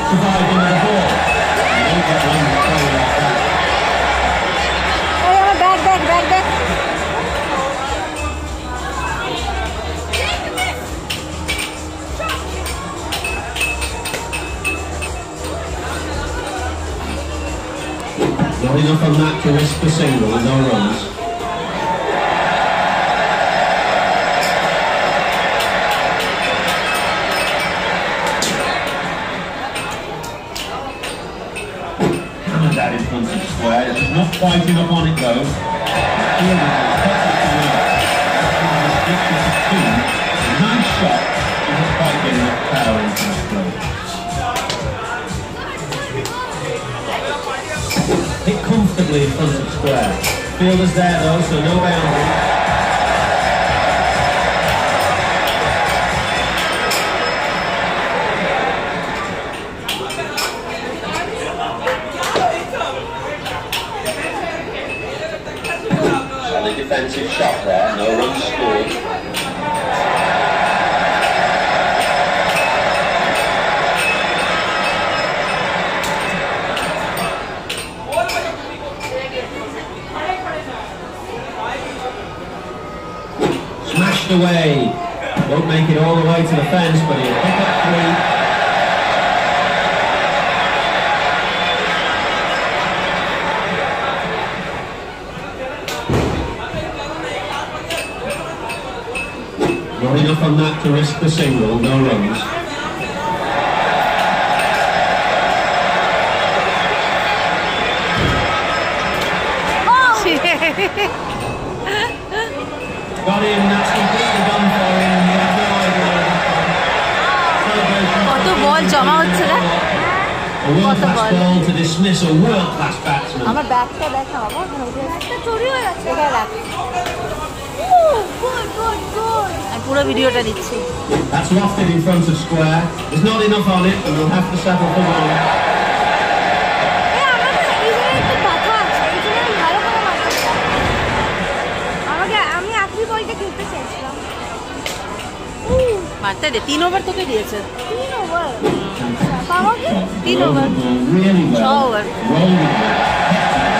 survived into the ball. You don't get one play like that. Hey, back. Not enough on that to risk the single with no runs. Hammered that in front of square. It's not quite enough on it though. Nice shot. Not quite getting enough power into the play. Hit comfortably in front of square. Fielder's there though, so no boundary. Solid defensive shot there, no runs scored. Smashed away. Won't make it all the way to the fence, but he'll pick up three. Not enough on that to risk the single, no runs. Got him, that's completely done for him. He had no idea. কত বল জমা হচ্ছে রে? A world-class ball to dismiss a world-class batsman. আমার ব্যাটটা দেখা বাবা, ব্যাটটা চুরি হয়ে যাচ্ছে। এটা রাখ। Good. আমি পুরো ভিডিওটা দিচ্ছি। That's lofted in front of square. There's not enough on it, and we'll have to settle for one. মারতে দে 3 ওভার তোকে দিয়েছে 3 ওভার পাওয়া কি 3 ওভার 6 ওভার